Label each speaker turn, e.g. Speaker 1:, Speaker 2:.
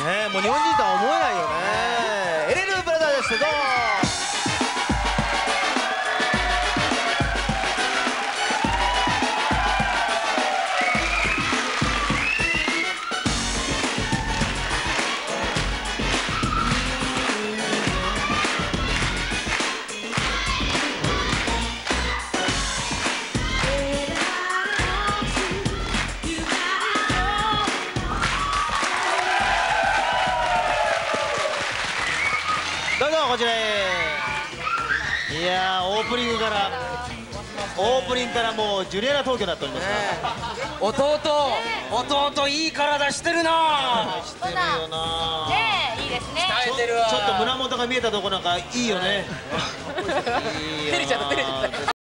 Speaker 1: ね、もう日本人とは思えないよね。エレルブラザーです。どうぞ。どうぞこちらへ。いやー、オープニングからもうジュリアナ東京になっております
Speaker 2: 弟いい体してるな。
Speaker 1: してるよな。
Speaker 3: ねえ、いいですね。
Speaker 2: 鍛えてるわ。
Speaker 1: ちょっと胸元が見えたとこなんかいいよね。
Speaker 2: 照れちゃった。